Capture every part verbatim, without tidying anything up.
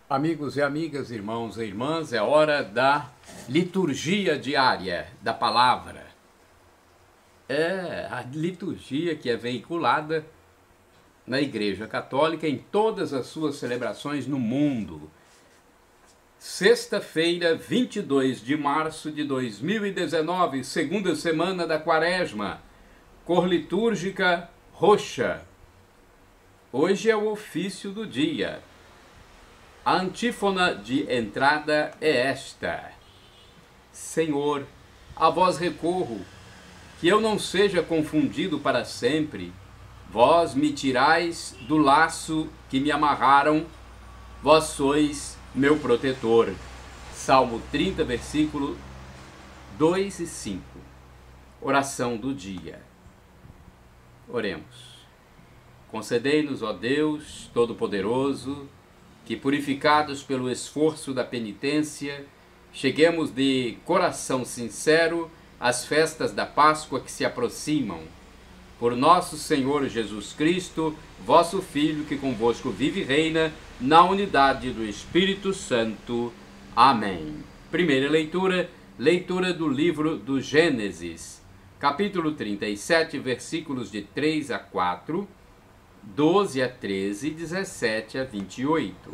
Amigos e amigas, irmãos e irmãs, é hora da liturgia diária da palavra. É a liturgia que é veiculada na Igreja Católica em todas as suas celebrações no mundo. Sexta-feira, vinte e dois de março de dois mil e dezenove, segunda semana da Quaresma, cor litúrgica roxa. Hoje é o ofício do dia. A antífona de entrada é esta: Senhor, a vós recorro, que eu não seja confundido para sempre. Vós me tirais do laço que me amarraram, vós sois meu protetor. Salmo trinta, versículo dois e cinco. Oração do dia. Oremos. Concedei-nos, ó Deus Todo-Poderoso, que, purificados pelo esforço da penitência, cheguemos de coração sincero às festas da Páscoa que se aproximam. Por nosso Senhor Jesus Cristo, vosso Filho, que convosco vive e reina, na unidade do Espírito Santo. Amém. Primeira leitura, leitura do livro do Gênesis, capítulo trinta e sete, versículos de três a quatro, doze a treze, dezessete a vinte e oito.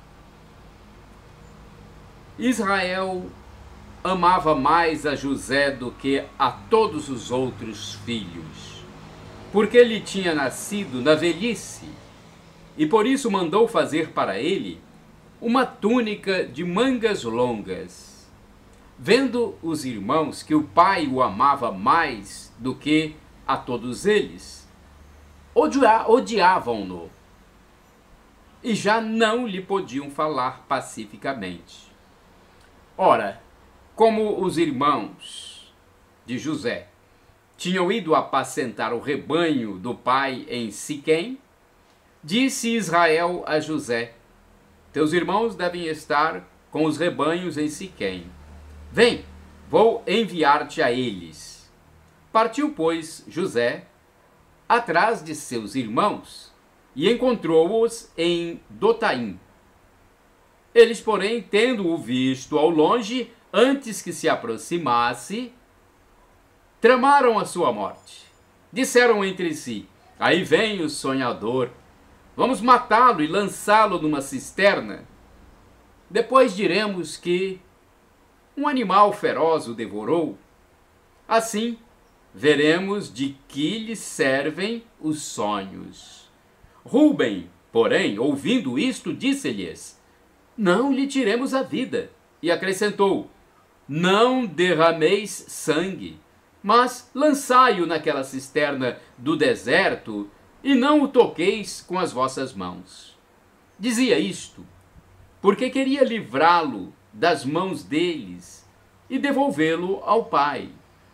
Israel amava mais a José do que a todos os outros filhos, porque ele tinha nascido na velhice, e por isso mandou fazer para ele uma túnica de mangas longas. Vendo os irmãos que o pai o amava mais do que a todos eles, odiavam-no e já não lhe podiam falar pacificamente. Ora, como os irmãos de José tinham ido apacentar o rebanho do pai em Siquém, disse Israel a José: teus irmãos devem estar com os rebanhos em Siquém. Vem, vou enviar-te a eles. Partiu, pois, José atrás de seus irmãos, e encontrou-os em Dotaim. Eles, porém, tendo-o visto ao longe, antes que se aproximasse, tramaram a sua morte. Disseram entre si: aí vem o sonhador, vamos matá-lo e lançá-lo numa cisterna. Depois diremos que um animal feroz o devorou. Assim, veremos de que lhe servem os sonhos. Rúben, porém, ouvindo isto, disse-lhes: não lhe tiremos a vida. E acrescentou: não derrameis sangue, mas lançai-o naquela cisterna do deserto, e não o toqueis com as vossas mãos. Dizia isto porque queria livrá-lo das mãos deles e devolvê-lo ao pai.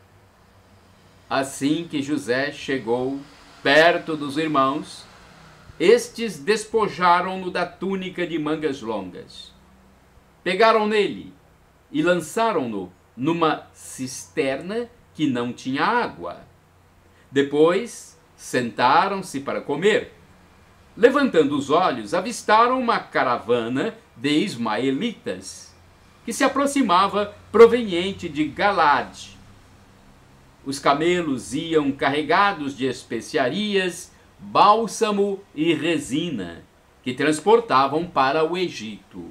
Assim que José chegou perto dos irmãos, estes despojaram-no da túnica de mangas longas. Pegaram nele e lançaram-no numa cisterna que não tinha água. Depois sentaram-se para comer. Levantando os olhos, avistaram uma caravana de ismaelitas que se aproximava proveniente de Galade. Os camelos iam carregados de especiarias, bálsamo e resina, que transportavam para o Egito.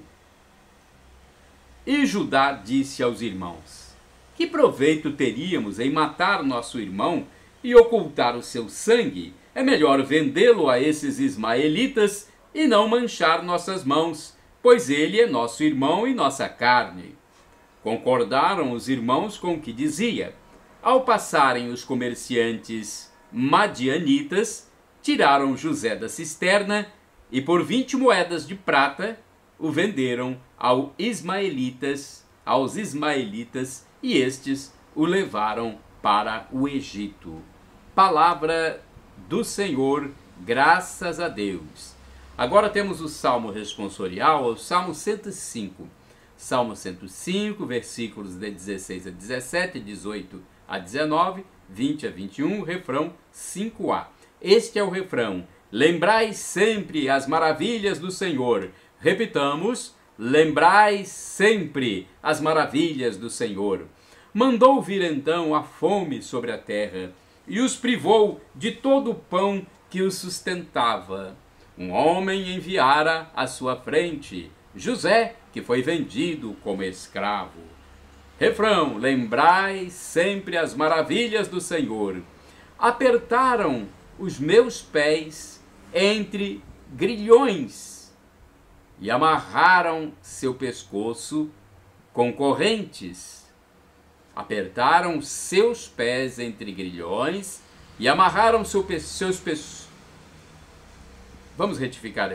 E Judá disse aos irmãos: que proveito teríamos em matar nosso irmão e ocultar o seu sangue? É melhor vendê-lo a esses ismaelitas e não manchar nossas mãos, pois ele é nosso irmão e nossa carne. Concordaram os irmãos com o que dizia. Ao passarem os comerciantes madianitas, tiraram José da cisterna e por vinte moedas de prata o venderam ao ismaelitas, aos ismaelitas, e estes o levaram para o Egito. Palavra do Senhor, graças a Deus. Agora temos o Salmo responsorial, o Salmo cento e cinco. Salmo cento e cinco, versículos de dezesseis a dezessete, dezoito a dezenove, vinte a vinte e um, refrão cinco a. Este é o refrão: lembrai sempre as maravilhas do Senhor, Repitamos: lembrai sempre as maravilhas do Senhor. Mandou vir então a fome sobre a terra e os privou de todo o pão que os sustentava. Um homem enviara à sua frente José, que foi vendido como escravo. Refrão: lembrai sempre as maravilhas do Senhor. Apertaram os meus pés entre grilhões e amarraram seu pescoço com correntes. Apertaram seus pés entre grilhões e amarraram seu pe seus pescoços. Vamos retificar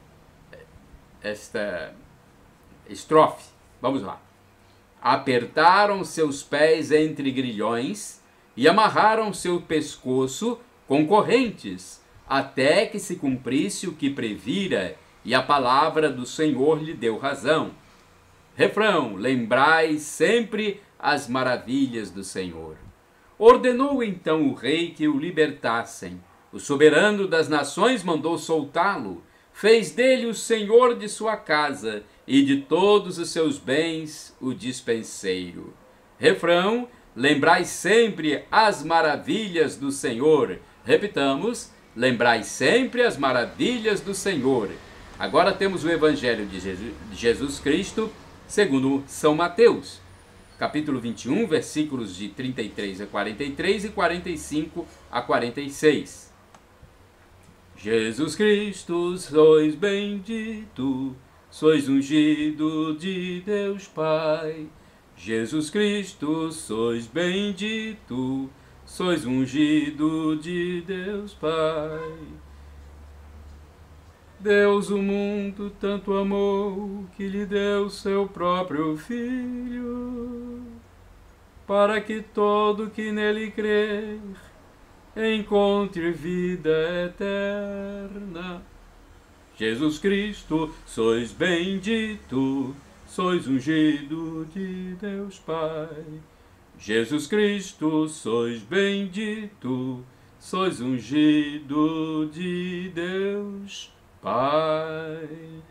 esta estrofe. Vamos lá. Apertaram seus pés entre grilhões e amarraram seu pescoço com correntes, até que se cumprisse o que previra, e a palavra do Senhor lhe deu razão. Refrão: lembrai sempre as maravilhas do Senhor. Ordenou então o rei que o libertassem. O soberano das nações mandou soltá-lo. Fez dele o senhor de sua casa e de todos os seus bens o despenseiro. Refrão: lembrai sempre as maravilhas do Senhor. Repitamos: lembrai sempre as maravilhas do Senhor. Agora temos o Evangelho de Jesus, de Jesus Cristo, segundo São Mateus, capítulo vinte e um, versículos de trinta e três a quarenta e três e quarenta e cinco a quarenta e seis. Jesus Cristo, sois bendito, sois ungido de Deus Pai. Jesus Cristo, sois bendito, sois ungido de Deus Pai. Deus o mundo tanto amou, que lhe deu seu próprio Filho, para que todo que nele crer encontre vida eterna. Jesus Cristo, sois bendito, sois ungido de Deus Pai. Jesus Cristo, sois bendito, sois ungido de Deus Pai.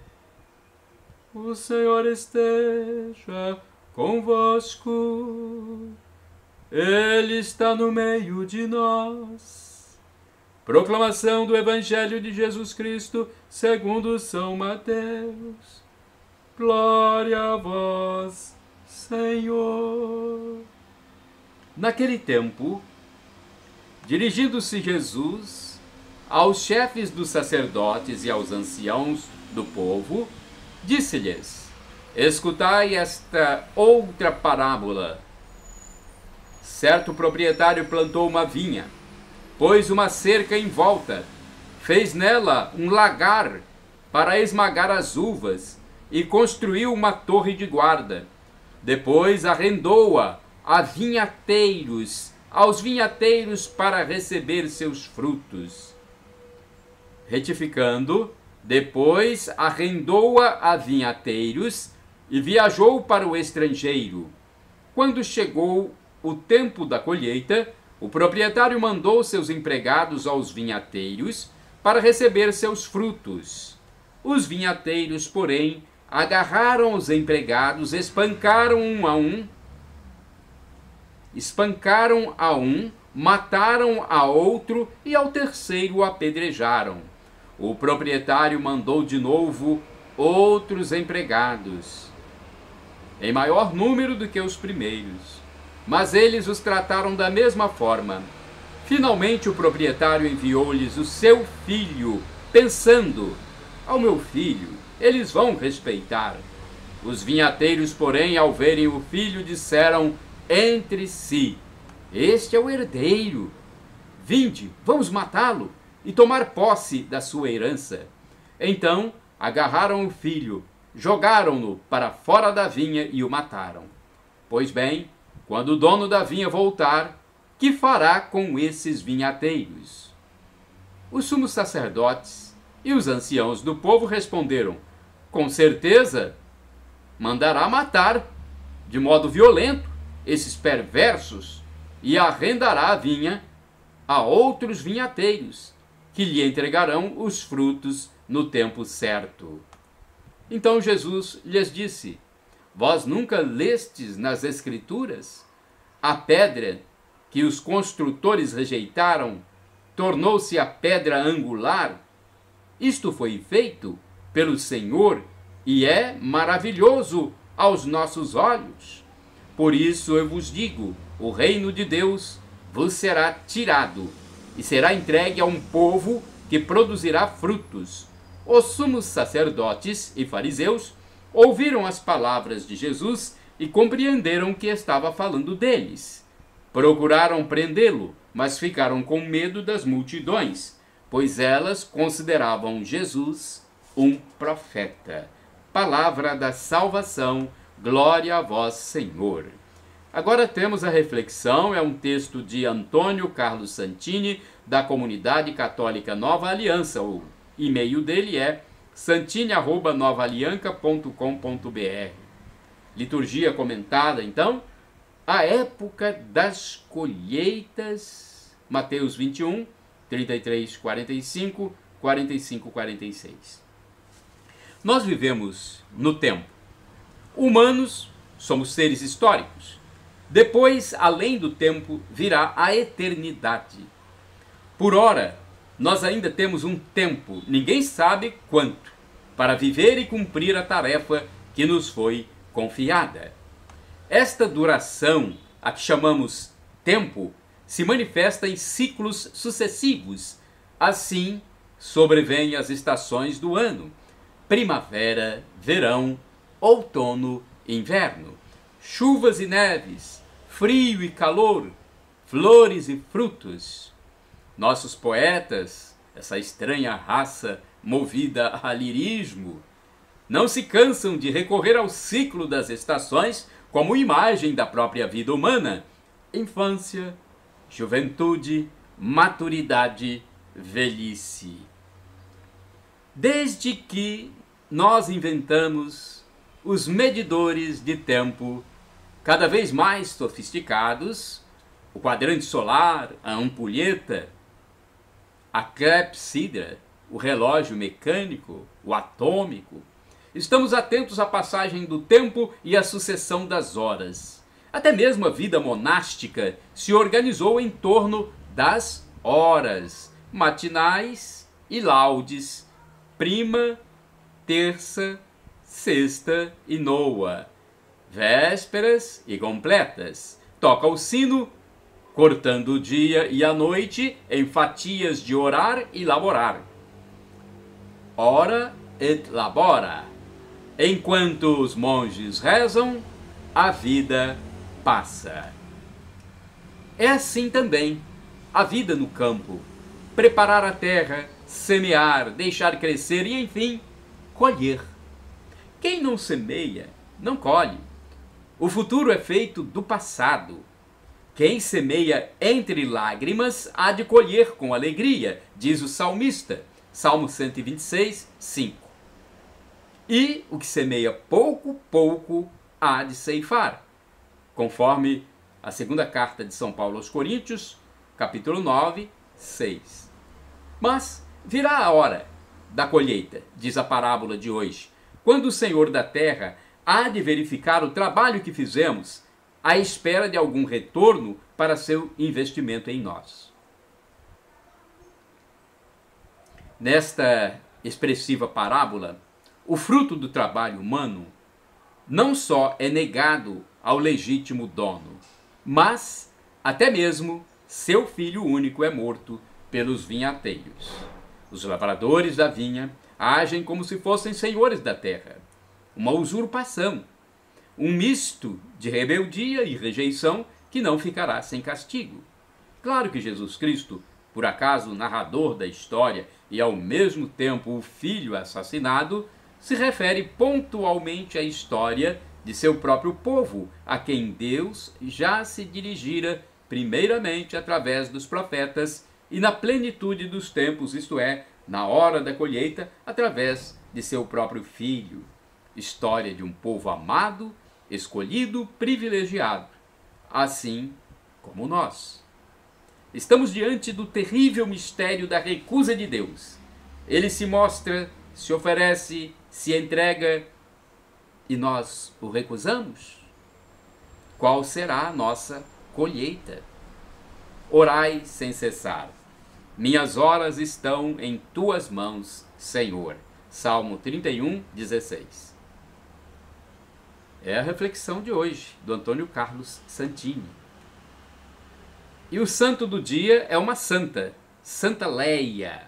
O Senhor esteja convosco. Ele está no meio de nós. Proclamação do Evangelho de Jesus Cristo segundo São Mateus. Glória a vós, Senhor. Naquele tempo, dirigindo-se Jesus aos chefes dos sacerdotes e aos anciãos do povo, disse-lhes: escutai esta outra parábola. Certo proprietário plantou uma vinha, pôs uma cerca em volta, fez nela um lagar para esmagar as uvas e construiu uma torre de guarda. Depois arrendou-a a vinhateiros, aos vinhateiros para receber seus frutos. Retificando, depois arrendou-a a vinhateiros e viajou para o estrangeiro. Quando chegou o tempo da colheita, o proprietário mandou seus empregados aos vinhateiros para receber seus frutos. Os vinhateiros, porém, agarraram os empregados, espancaram um a um, espancaram a um, mataram a outro e ao terceiro o apedrejaram. O proprietário mandou de novo outros empregados, em maior número do que os primeiros, mas eles os trataram da mesma forma. Finalmente o proprietário enviou-lhes o seu filho, pensando: ao meu filho eles vão respeitar. Os vinhateiros, porém, ao verem o filho, disseram entre si: este é o herdeiro. Vinde, vamos matá-lo e tomar posse da sua herança. Então agarraram o filho, jogaram-no para fora da vinha e o mataram. Pois bem, quando o dono da vinha voltar, que fará com esses vinhateiros? Os sumos sacerdotes e os anciãos do povo responderam: com certeza mandará matar de modo violento esses perversos e arrendará a vinha a outros vinhateiros, que lhe entregarão os frutos no tempo certo. Então Jesus lhes disse: vós nunca lestes nas Escrituras? A pedra que os construtores rejeitaram tornou-se a pedra angular. Isto foi feito pelo Senhor e é maravilhoso aos nossos olhos. Por isso eu vos digo, o reino de Deus vos será tirado e será entregue a um povo que produzirá frutos. Os sumos sacerdotes e fariseus ouviram as palavras de Jesus e compreenderam que estava falando deles. Procuraram prendê-lo, mas ficaram com medo das multidões, pois elas consideravam Jesus um profeta. Palavra da salvação, glória a vós, Senhor. Agora temos a reflexão, é um texto de Antônio Carlos Santini, da Comunidade Católica Nova Aliança. O e-mail dele é santini arroba nova alianca ponto com ponto br. Liturgia comentada, então, a época das colheitas, Mateus vinte e um, trinta e três, quarenta e cinco, quarenta e cinco, quarenta e seis. Nós vivemos no tempo. Humanos, somos seres históricos. Depois, além do tempo, virá a eternidade. Por ora, nós ainda temos um tempo, ninguém sabe quanto, para viver e cumprir a tarefa que nos foi confiada. Esta duração, a que chamamos tempo, se manifesta em ciclos sucessivos. Assim, sobrevêm as estações do ano: primavera, verão, outono, inverno, chuvas e neves, frio e calor, flores e frutos. Nossos poetas, essa estranha raça movida a lirismo, não se cansam de recorrer ao ciclo das estações como imagem da própria vida humana: infância, juventude, maturidade, velhice. Desde que nós inventamos os medidores de tempo cada vez mais sofisticados, o quadrante solar, a ampulheta, a clepsidra, o relógio mecânico, o atômico, estamos atentos à passagem do tempo e à sucessão das horas. Até mesmo a vida monástica se organizou em torno das horas matinais e laudes, prima, terça, sexta e noa, vésperas e completas. Toca o sino, cortando o dia e a noite em fatias de orar e laborar. Ora et labora. Enquanto os monges rezam, a vida passa. É assim também a vida no campo: preparar a terra, semear, deixar crescer e, enfim, colher. Quem não semeia, não colhe. O futuro é feito do passado. Quem semeia entre lágrimas há de colher com alegria, diz o salmista, Salmo cento e vinte e seis, cinco. E o que semeia pouco, pouco há de ceifar, conforme a segunda carta de São Paulo aos Coríntios, capítulo nove, seis. Mas virá a hora da colheita, diz a parábola de hoje, quando o Senhor da terra há de verificar o trabalho que fizemos, à espera de algum retorno para seu investimento em nós. Nesta expressiva parábola, o fruto do trabalho humano não só é negado ao legítimo dono, mas até mesmo seu filho único é morto pelos vinhateiros. Os lavradores da vinha agem como se fossem senhores da terra. Uma usurpação, um misto de rebeldia e rejeição que não ficará sem castigo. Claro que Jesus Cristo, por acaso narrador da história e ao mesmo tempo o filho assassinado, se refere pontualmente à história de seu próprio povo, a quem Deus já se dirigira primeiramente através dos profetas e na plenitude dos tempos, isto é, na hora da colheita, através de seu próprio filho. História de um povo amado, escolhido, privilegiado, assim como nós. Estamos diante do terrível mistério da recusa de Deus. Ele se mostra se oferece, se entrega e nós o recusamos? Qual será a nossa colheita? Orai sem cessar. Minhas horas estão em tuas mãos, Senhor. Salmo trinta e um, dezesseis. É a reflexão de hoje, do Antônio Carlos Santini. E o santo do dia é uma santa, Santa Leia.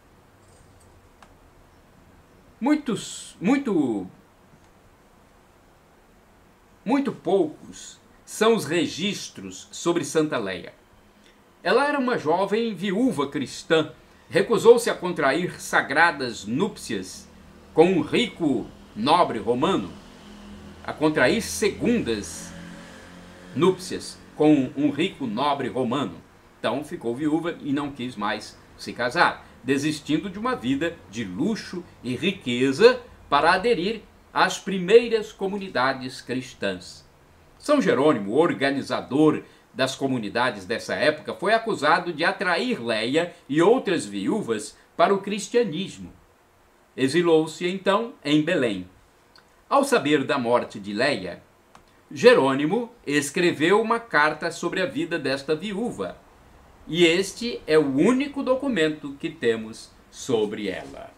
Muitos, muito, muito poucos são os registros sobre Santa Leia. Ela era uma jovem viúva cristã, recusou-se a contrair sagradas núpcias com um rico nobre romano, a contrair segundas núpcias com um rico nobre romano. Então ficou viúva e não quis mais se casar, desistindo de uma vida de luxo e riqueza para aderir às primeiras comunidades cristãs. São Jerônimo, organizador das comunidades dessa época, foi acusado de atrair Leia e outras viúvas para o cristianismo. Exilou-se então em Belém. Ao saber da morte de Leia, Jerônimo escreveu uma carta sobre a vida desta viúva, e este é o único documento que temos sobre ela.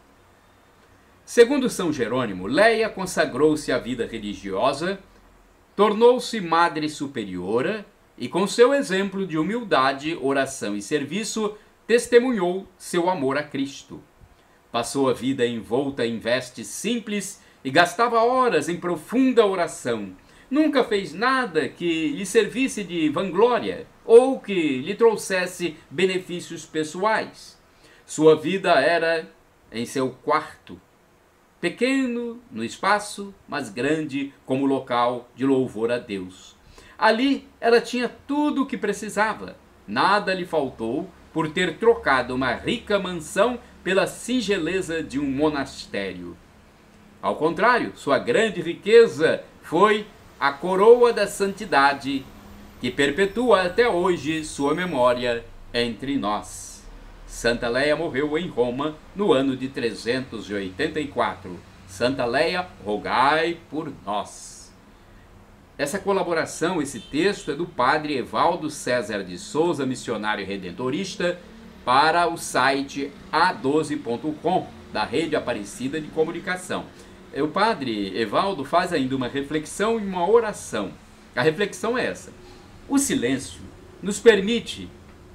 Segundo São Jerônimo, Leia consagrou-se à vida religiosa, tornou-se madre superiora e, com seu exemplo de humildade, oração e serviço, testemunhou seu amor a Cristo. Passou a vida envolta em vestes simples e gastava horas em profunda oração. Nunca fez nada que lhe servisse de vanglória ou que lhe trouxesse benefícios pessoais. Sua vida era em seu quarto, pequeno no espaço, mas grande como local de louvor a Deus. Ali ela tinha tudo o que precisava. Nada lhe faltou por ter trocado uma rica mansão pela singeleza de um monastério. Ao contrário, sua grande riqueza foi a coroa da santidade, que perpetua até hoje sua memória entre nós. Santa Leia morreu em Roma no ano de trezentos e oitenta e quatro. Santa Leia, rogai por nós. Essa colaboração, esse texto, é do padre Evaldo César de Souza, missionário redentorista, para o site a doze ponto com, da Rede Aparecida de Comunicação. O padre Evaldo faz ainda uma reflexão e uma oração. A reflexão é essa: o silêncio nos permite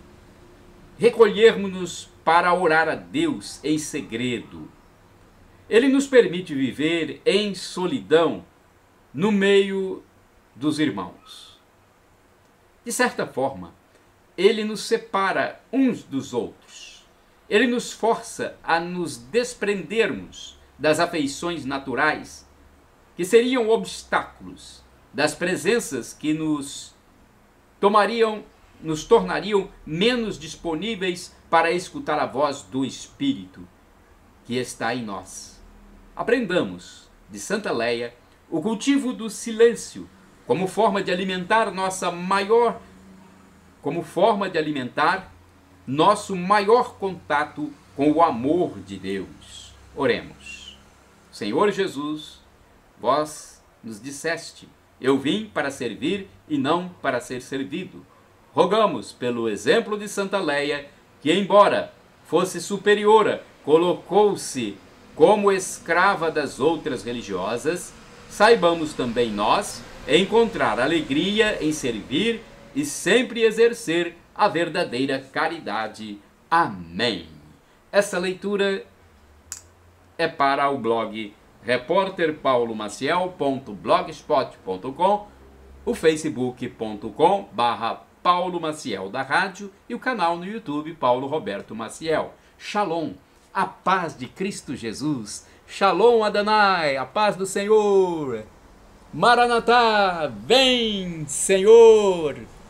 recolhermos-nos para orar a Deus em segredo. Ele nos permite viver em solidão no meio dos irmãos. De certa forma, ele nos separa uns dos outros. Ele nos força a nos desprendermos das afeições naturais, que seriam obstáculos, das presenças que nos tomariam, nos tornariam menos disponíveis para escutar a voz do Espírito que está em nós. Aprendamos de Santa Leia o cultivo do silêncio como forma de alimentar nossa maior, como forma de alimentar nosso maior contato com o amor de Deus. Oremos. Senhor Jesus, vós nos disseste: eu vim para servir e não para ser servido. Rogamos pelo exemplo de Santa Leia, que, embora fosse superiora, colocou-se como escrava das outras religiosas. Saibamos também nós encontrar alegria em servir e sempre exercer a verdadeira caridade. Amém. Essa leitura é para o blog repórter paulo maciel ponto blogspot ponto com, o facebook ponto com barra Paulo Maciel da Rádio e o canal no YouTube Paulo Roberto Maciel. Shalom, a paz de Cristo Jesus. Shalom Adonai, a paz do Senhor. Maranatá, vem, Senhor!